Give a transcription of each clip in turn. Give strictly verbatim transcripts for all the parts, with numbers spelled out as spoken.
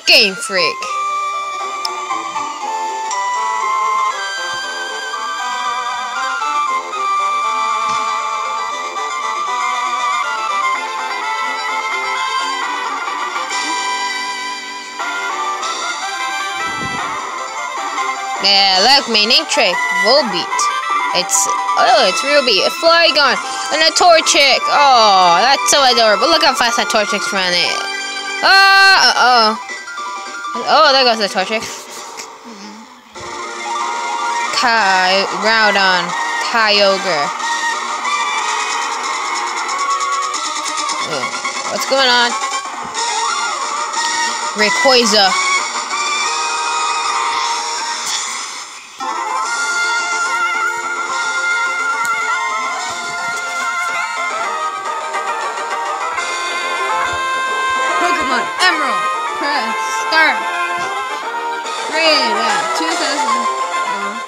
Game Freak. Yeah, look, my name trick, Volbeat. It's, oh, it's real beat. A Flygon and a Torchic. Oh, that's so adorable. Look how fast that Torchic's running. Ah, uh, uh oh. Oh, there goes the Torchic. Kai, Groudon, Kyogre. Oh, what's going on? Rayquaza. Emerald, press start. Rated at two thousand. Oh.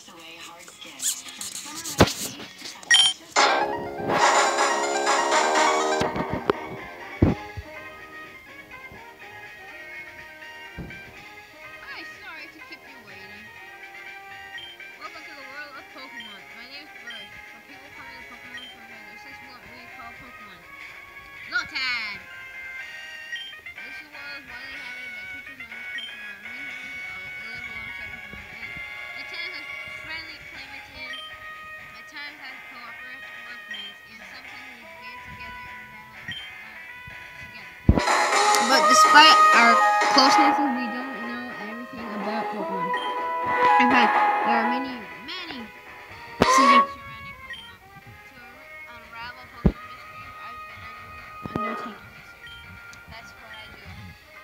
Hi, sorry to keep you waiting. Welcome to the world of Pokemon. My name is Bird. For people coming to Pokemon from here, this is what we call Pokemon. Lotad! This is what is widely inhabited by creatures known as Pokemon. Many live alongside Pokemon. At times as friendly playmates and at times as cooperative workmates, and sometimes we band together and battle uh, together. But despite our closeness, we don't know everything about Pokemon. In fact, there are many, many secrets surrounding Pokemon. To unravel Pokemon mysteries, I've been undertaking research. That's what I do.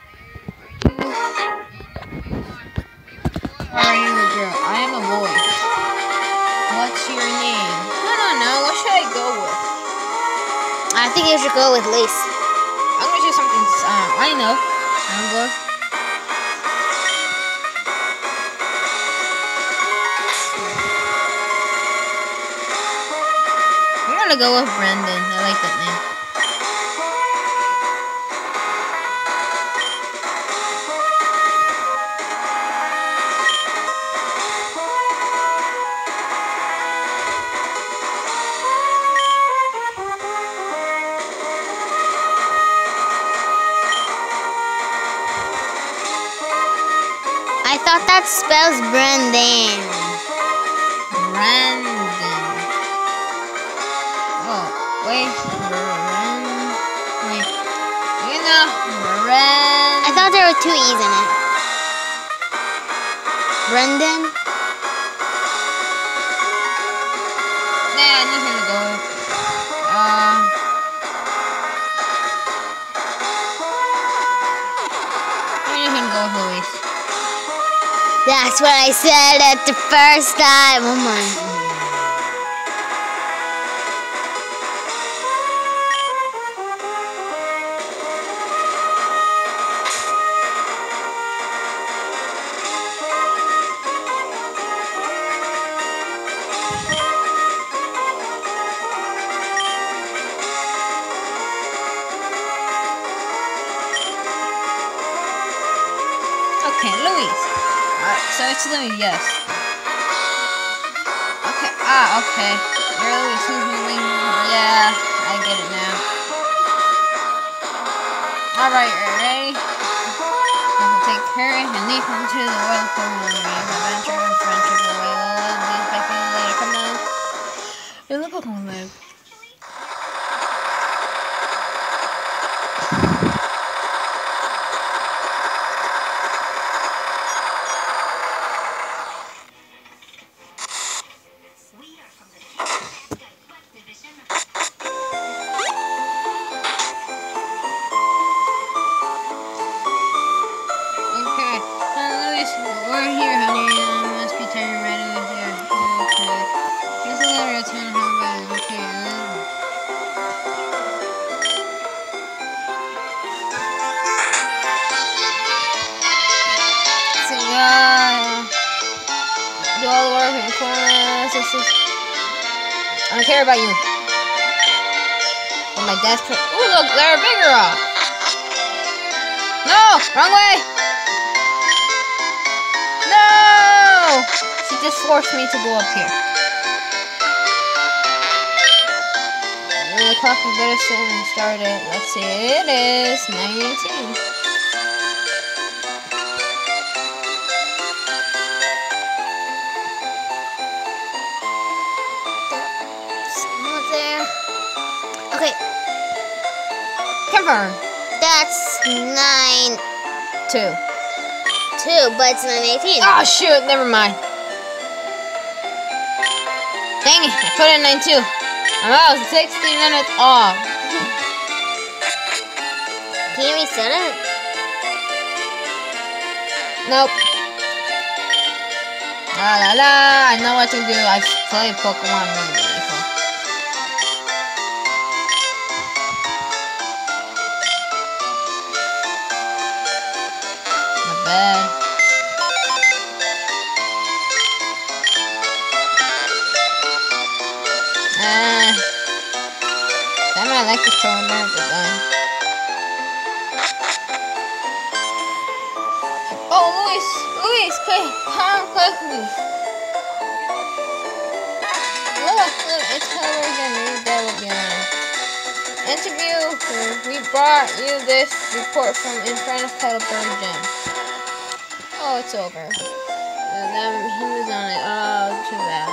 Are you, are you a girl? I am a boy. What's your name? I don't know. What should I go with? I think you should go with Lace. I'm gonna do something. Uh, I know. I'm good. I'm gonna go with Brendan. I like that name. I thought that spells Brendan. Brandon. Oh, wait. Bren. Wait. You know, Bren. I thought there were two E's in it. Brendan? Nah, I'm just gonna go. Uh. I'm just gonna go with Luis. That's what I said at the first time. Oh my. Okay, Luis. Alright, so it's Louis, yes. Okay, ah, okay. You're Louis, who's moving? Yeah, I get it now. Alright, ready? We'll take courage and leap into the world of Pokemon. Adventure and friendship away. We'll be back later. Come on. In the Pokemon Lab. We're here, honey. I must be turning right over here. Okay. Here's a letter to him. How about it? Okay. So, uh, do all the work in the corner. I don't care about you. But my dad's. Oh, look, they're bigger off. No, wrong way. She just forced me to go up here. And the clock is better set and started. Let's see, it is nine eighteen. Not there. Okay, Confirm. that's nine Two. two, but it's nine eighteen. Oh shoot, never mind. Dang it, I put it in nine two. I'm out sixty minutes off. Can you reset it? Nope. La la la, I know what to do. I've played Pokemon movie before. Not bad. Ah. Damn, I like this program design. Oh, Luis! Luis, quick! Come quickly! Look, look, it's Color again. Maybe that will be on. Interview. We brought you this report from in front of Heidelberg Gym. Oh, it's over. And then he was on it. Oh, too bad.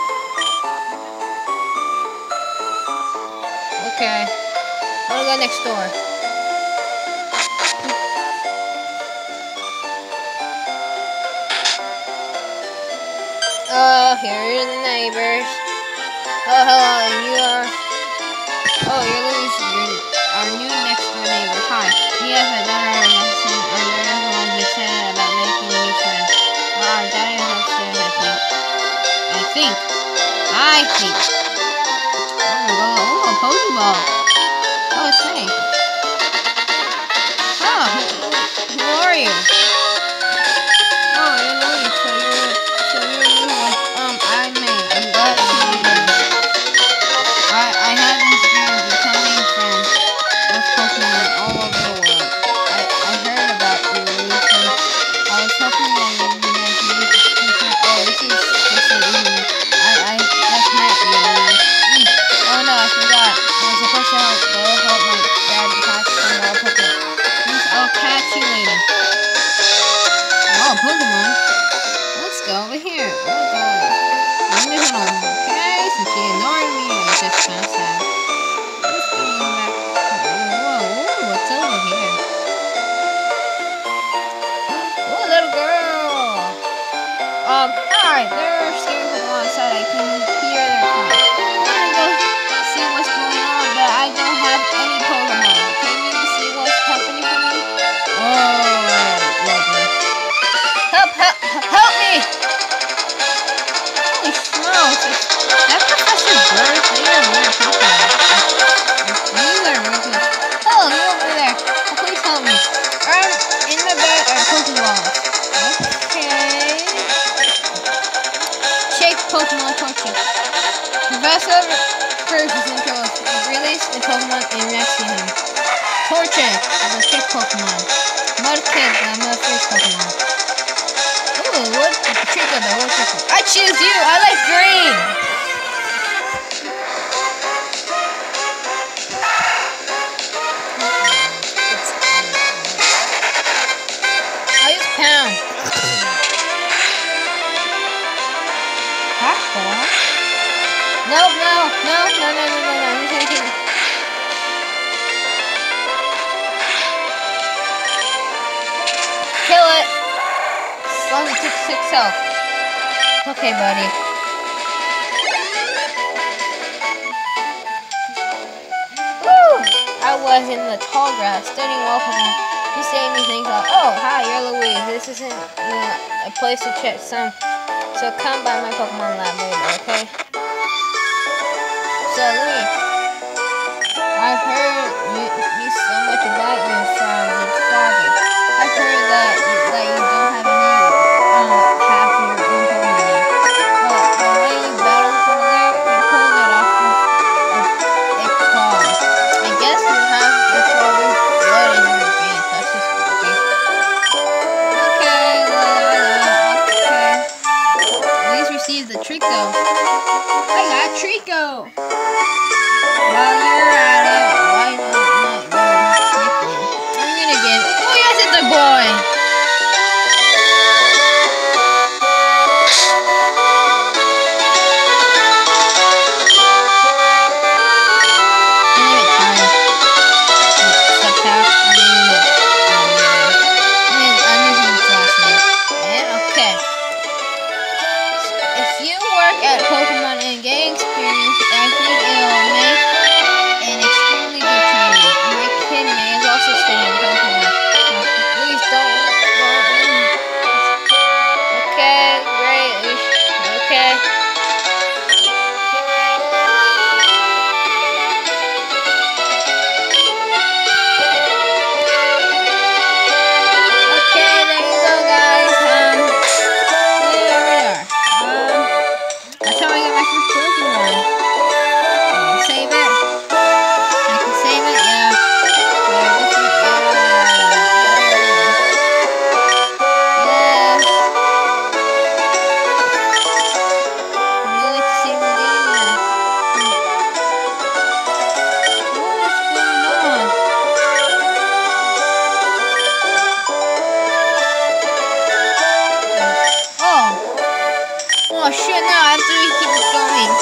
Okay. I'm gonna go next door. Oh, here are the neighbors. Oh, hello, you are... Oh, you're Luis. You're our new next door neighbor. Hi. Yes, my daughter and I was excited about making new friends. Well, our daughter is upstairs, I think. I think. I think. Oh my god. Oh, a Pokeball. Oh, it's me. Oh, who, who are you? Oh, you're Luis. So you're, so you're Luis. Um, I'm May. I'm glad to meet you. I, I have this dream of becoming friends with Pokemon all over the world. I, I heard about you, Luis, and I was hoping that you would be nice to meet you. Oh, this is just so easy. I, I just met you, Luis. Mm. Oh no, I forgot. I was supposed to help, go help my dad catch some more Pokemon. Please, I'll catch you later. Oh, Pokemon. Let's go over here. Oh my god. I'm just gonna, okay, since she ignored me, it's just kind of sad. Let's go back. Whoa, whoa, what's over here? Oh, little girl. Um, hi, there are scary people outside. I can hear their cries. I wanna go see what's going on, but I don't have any Pokemon. Can you see what's happening for me? Oh, lovely. Help, help, help me! Holy smokes, is that Professor Bird? They are weird Pokemon. These are really good. Oh, you over there. Oh, please help me. Um, in the bed are Pokeballs. Okay. Shake Pokemon torture. Professor Bird is in trouble. Release the Pokemon and rescue him. Torchic, the sick Pokemon. Mudkip, the mudfish Pokemon. Ooh, what? Treecko, the wood Treecko. I choose you! I like green! I use pound. Hot dog? No, no, no, no, no, no, no, no. I'm just gonna keep it. Kill it! As long as it took six health. Okay, buddy. Woo! I was in the tall grass, studying well Pokemon. You saved me things like, oh, hi, you're Louise. This isn't you know, a place to check some. So come by my Pokemon lab later, okay? So, Louise, I've heard you, you so much about you from your father. I've heard that, that you don't have any um, half your own Pokemon yet. But the way you battled from there, you pulled it off with a, a claw. I guess you have your father's blood in your veins. That's just creepy. Okay, well, okay. Treecko. While you're at it, why not go quickly? I'm gonna get. Oh yes, it's a boy. Damn it, Tyler. Step tap. I mean, I mean, I'm using his last name. Yeah, okay. If you work at Pokemon and gain experience, I think it'll make an extremely good trainer. And my kid May is also studying Pokemon. Please don't. don't okay, great. Okay. Okay, there you go, guys. Um, there we are. Um, that's how I got my first Pokemon. Uh, save it. I can save it, yeah. Uh, this is, yeah. Yeah. Would you like to save the game? Yeah. What's going on? Oh. Oh shit, no, I have to keep it going.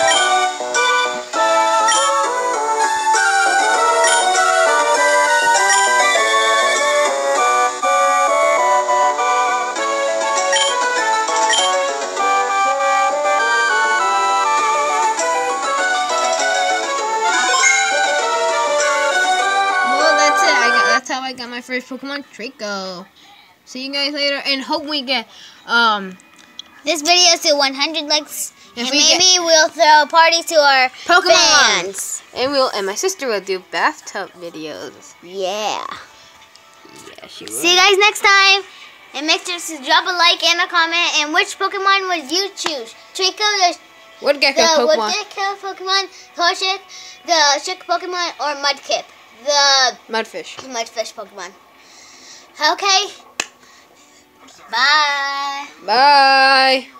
Well, that's it. I got, that's how I got my first Pokemon, Treecko. See you guys later, and hope we get, um... This video is to one hundred likes, If and we maybe get we'll throw a party to our Pokemon. fans. And we'll and my sister will do bathtub videos. Yeah. Yeah, she will. See you guys next time. And make sure to drop a like and a comment. And which Pokemon would you choose? Treecko, the, Wood Gecko the Pokemon. Woodgecko Pokemon, Torchic, the Chick Pokemon, or Mudkip, the Mudfish. Mudfish Pokemon. Okay. Bye. Bye.